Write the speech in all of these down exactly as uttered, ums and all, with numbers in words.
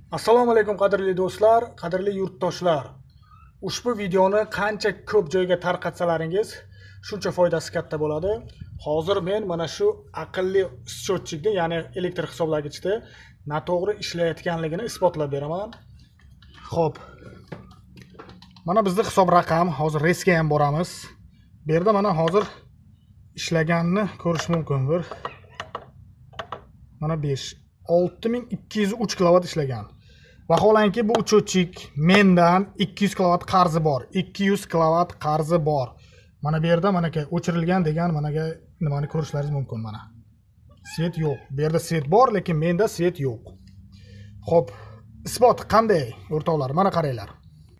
Assalomu alaykum qadrli do'stlar, qadrli yurtdoshlar. Ushbu videoni qancha ko'p joyga tarqatsalaringiz, shuncha foydasi katta bo'ladi. Hozir men mana shu aqlli счетчикni, ya'ni elektr hisoblagichda noto'g'ri ishlayotganligini isbotlab beraman. Xo'p. Mana bizning hisob raqam, hozir resga ham boramiz. Bu yerda mana hozir ishlaganini ko'rish mumkin. Bir mana besh olti ming ikki yuz uch kilovat ishlagan. Vaholanki bu uchotchik mendan ikki yuz kilovat qarzi bor. ikki yuz kilovat qarzi bor. Mana bu yerda mana o'chirilgan degan managa nimani ko'rishlaringiz mumkin mana. Svet yo'q. Bu yerda svet bor, lekin menda svet yo'q. Xo'p, isbot qanday o'rtoqlar? Mana qaranglar.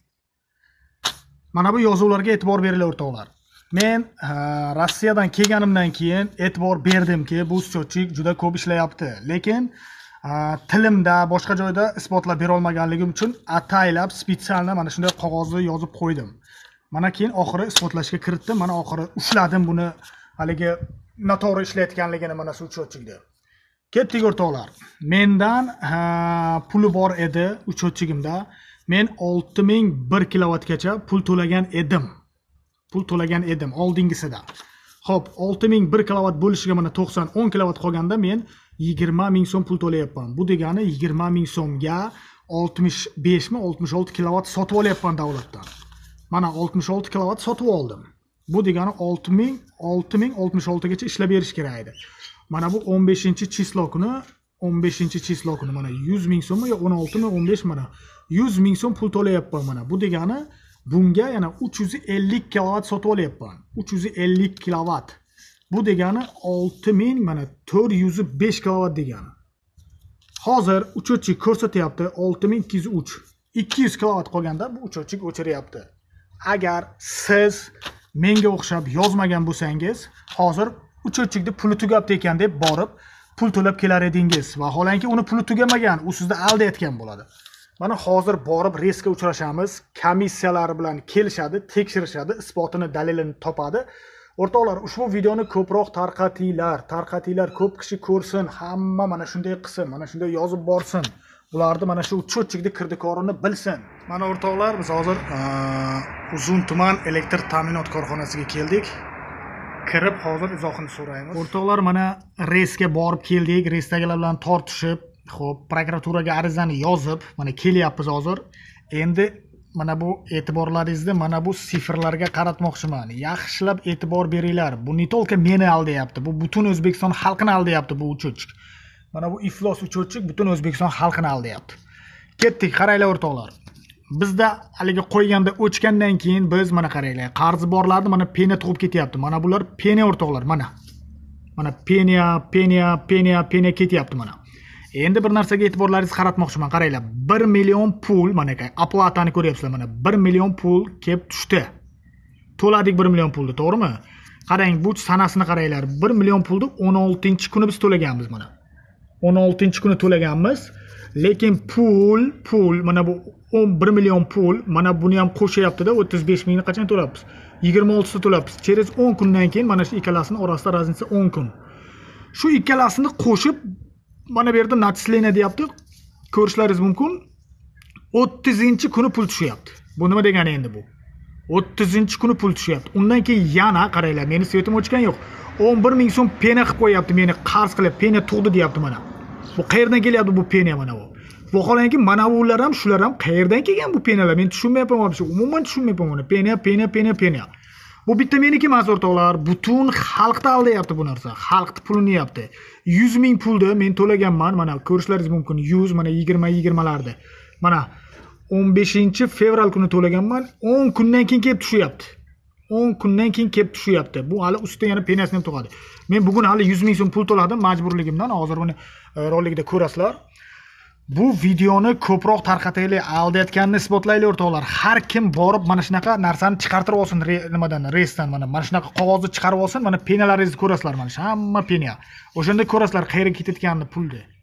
Mana bu yozuvlarga e'tibor beringlar o'rtoqlar. Men Rossiyadan kelganimdan keyin e'tibor berdimki, bu счетчик juda ko'p ishlayapti. Lekin tilimda boshqa joyda isbotlab bera olmaganligim uchun ataylab spetsialni mana shunday qog'ozda yozib qo'ydim. Mana keyin oxiri isbotlashga kiritdim. Mana oxiri ushladim buni haligi noto'g'ri ishlayotganligini mana shu счетчикda. Ketdik o'rtoqlar. Mendan puli bor edi uchotchigimda. Men olti ming bir kilovatgacha pul to'lagan edim. Pul to'lagan edim oldingisida. Xo'p, olti ming bir kilovat bo'lishiga mana to'qson o'n kilovat qolganda men yigirma ming so'm pul to'layapman. Bu degani yigirma ming so'mga oltmish besh mi oltmish olti kilovat sotib olyapman davlatdan. Mana oltmish olti kilovat sotib oldim. Bu degani olti ming olti ming oltmish olti gacha ishlab berish kerak edi. Mana bu o'n beshinchi chislo kuni, o'n beshinchi chislo kuni mana yuz ming so'm yo o'n olti mi o'n besh mana yuz ming so'm pul to'layapman mana. Bu degani bunga yana uch yuz ellik kilovat sotib olyapman. uch yuz ellik kilovat. Bu degani olti ming mana to'rt yuz besh kilovat degani. Hozir uchotchik ko'rsatyapti olti ming ikki yuz uch. ikki yuz kilovat qolganda bu uchotchik o'chiryapti. Agar siz menga o'xshab yozmagan bo'lsangiz, hozir uchotchikda puli tugabdi ekan deb borib pul to'lab kelar edingiz. Vaholanki uni puli tugamagan, u sizni aldayotgan bo'ladi. Mana hozir borib resga uchrashamiz, komissiyalar bilan kelishadi, tekshirishadi, isbotini, dalilini topadi. O'rtoqlar, ushbu videoni ko'proq tarqatinglar, tarqatinglar, ko'p kishi ko'rsin, hamma mana shunday qilsin, mana shunday yozib borsin. Bularni mana shu uchotchikda kirdikorini bilsin. Mana o'rtoqlar, biz hozir Uzun tuman elektr ta'minot korxonasiga keldik. Kirib hozir izohini so'raymiz. O'rtoqlar, mana resga borib keldik, resdagilar bilan tortishib, xo'p, prokuraturaga arizani yozib, mana kelyapmiz hozir. Endi mana bu e'tiborlaringizni mana bu sifrlarga qaratmoqchiman. Yaxshilab e'tibor beringlar. Bu ne tolka meni aldayapti. Bu butun O'zbekiston xalqini aldayapti bu uchotchik. Mana bu iflos uchotchik butun O'zbekiston xalqini aldayapti. Ketdik, qaranglar o'rtoqlar. Bizda haligi qo'yganda o'chgandan keyin biz mana qaranglar, qarzi borlarni mana penya tug'ib ketyapti. Mana bular penya o'rtoqlar, mana. Mana penya, penya, penya, penya ketyapti mana. Endi bir narsaga e'tiborlaringizni qaratmoqchiman. Qaranglar, bir million pul mana qay, aplatani ko'ryapsizlar mana. bir million pul kelib tushdi. To'ladik bir million pulni, to'g'rimi? Qarang, bu sanasini qaranglar. bir million pulni o'n oltinchi kuni biz to'laganmiz mana. o'n oltinchi kuni to'laganmiz. Lekin pul, pul mana bu o'n bir million pul, mana buni ham qo'shyapti-da, o'ttiz besh mingni qachon to'labmiz? yigirma oltisi to'labmiz. Через o'n kundan keyin mana shu ikkalasini orasida raznica o'n kun. Shu ikkalasini qo'shib mana bu yerda начисление deyapti. Ko'rishlaringiz mumkin. o'ttizinchi kuni pul tushyapti. Bu nima degani endi bu? o'ttizinchi kuni pul tushyapti. Undan keyin yana qaranglar, meni svetim o'chgan yo'q. o'n bir ming so'm penya qilib qo'yapti, meni qarz qilib, penya tug'di deyapti mana. Bu qayerdan kelyapti bu penya mana bu? Vaholanki mana bular ham, shular ham qayerdan kelgan bu penyalar? Men tushunmayapman hozir. Umuman tushunmayapman buni. Penya, penya, penya, penya. Bu bitta meniki emas o'rtoqlar, butun xalqni aldayapti bu narsa. Xalqni pulini yeyapti. yuz ming pulni men to'laganman, mana ko'rishlaringiz mumkin. yuz, mana yigirma yigirma larda. Mana o'n beshinchi fevral kuni to'laganman, o'n kundan keyin kelib tushyapti. o'n kundan keyin kelib tushyapti. Bu hali ustidan yana penyasini ham to'g'adi. Men bugun hali yuz ming so'm pul to'ladim majburligimdan. Hozir buni rolikda ko'rasizlar. Bu videoni ko'proq tarqataylik, aldayotganini isbotlaylik o'rtoqlar. Har kim borib mana shunaqa narsani chiqartirib olsin nimadan, resdan mana mana shunaqa qog'ozni chiqarib olsin, mana penyalaringizni ko'rasizlar mana. Hamma penya. O'shanda ko'rasizlar qayerga ketayotganini pulni.